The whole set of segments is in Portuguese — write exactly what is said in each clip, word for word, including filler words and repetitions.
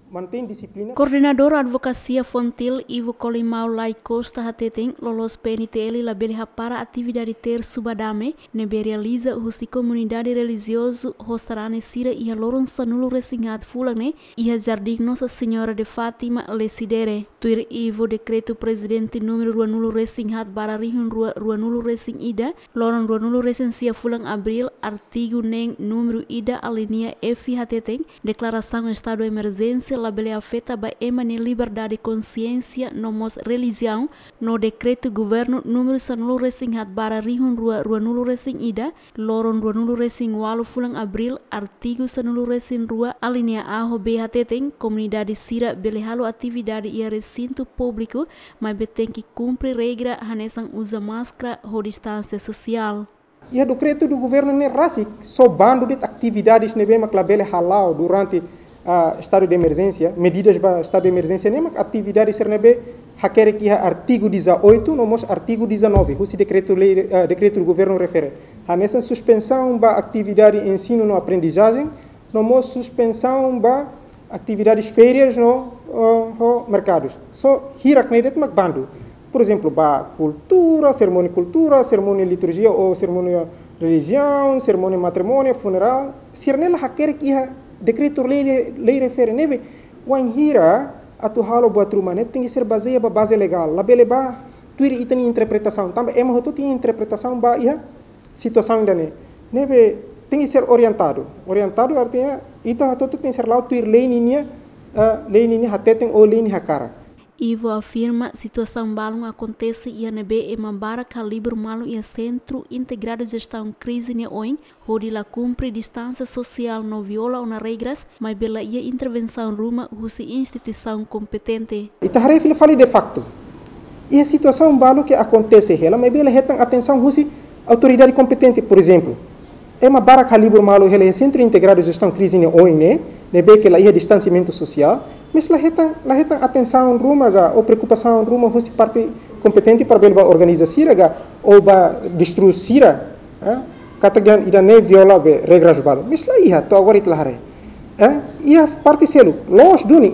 mantém disciplina. Coordenador Advocacia Fontil Ivo Colimau Lai Costa Hateteng lolos P N T L label para atividade ter subadame nebe realiza husti comunidade religioso hostarane sira ia loron sanulo resingat fulangne ia jardim Nossa Senhora de Fátima lesidere tuir Ivo decreto presidente número dua nulo resingat bararihun rua dua nulo resing ida loron dua nulo resensia fulang abril artigo neng número ida alinea F Hateteng declaração estado de emergência labele afeta ba emane liberdade de consciência nomos religião no decreto governo número sanulo resing hat bara rihun rua rua nulo resing ida loron rua nulo resing walu fulang abril artigo sanulo resing rua alinea A ho B hateteng comunidade sira bele halo atividade ia recinto público mas beteng que cumpre regra hanesang usa máscara ho distância social. E o decreto do governo ne rasik so bando de atividades ne bem maclabele halal durante a uh, estado de emergência, medidas para estado de emergência, nem atividade ser nebe, hacker que artigo dezoito, no mos artigo dezenove, o decreto lei, uh, decreto do governo refere. A nessa suspensão ba atividade ensino no aprendizagem, no mos suspensão ba atividades férias no uh, uh, mercados. So hirak nedet mak bando. Por exemplo, ba cultura, cerimônia cultura, cerimônia liturgia ou cerimônia religião, cerimônia matrimônio, funeral, ser nela hacker que decreto lei lei refere nebe wan hira atu halo buat rumah net tem que ser baseia ba base legal la bele ba tuir itani interpretação também é uma tem interpretação ba ia situação dane nebe tem que ser orientado orientado artinya ita tu tem que ser lá tuir lei ninya lei ninya hateten ou lei ni hakara. Ivo afirma situação balão acontece e a nebe e mambara calibre malo e centro integrado de gestão crise ne oin onde la cumpre distância social no viola una regras mas bela ia intervenção ruma husi instituição competente. Ita haref ele fale de facto. E a situação balo que acontece ela mas bela retan atenção husi autoridade competente, por exemplo. É uma bara calibre malo ele centro integrado de gestão crise ne oin ne nebe que la ia distanciamento social. Mas lá retan, lá retan atenção ruma ga ou preocupação ruma husi parte competente para belba organização ga ou ba destruir sira, katagan ida ne viola be regras balo. Mas lá ia to agora itlah hare. Eh, ia parte selo los duni.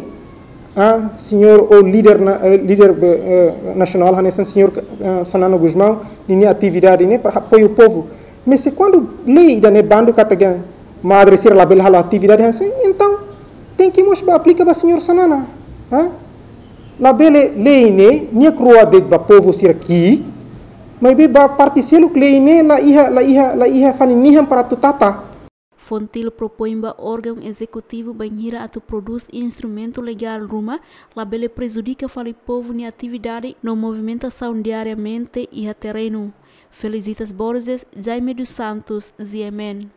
Ah, senhor ou líder na, líder uh, nacional hanesan senhor uh, Sanano Guzmão, linha atividade ne para apoio o povo. Mas se quando lei ida ne bando katagan madre sira la bel halo atividade hansen, então tem que mos aplica ba senhor Sanana, ha? La bele leine nia crua de ba povo sir aqui, mas be ba particelo leine la iha la iha la iha fani niham para tutata. Fontil propõe ba órgão executivo banhira atu produz instrumento legal ruma, la bele prejudica fali povo ni atividade no movimentação diariamente e a terreno. Felicitas Borges, Jaime dos Santos, Z M N.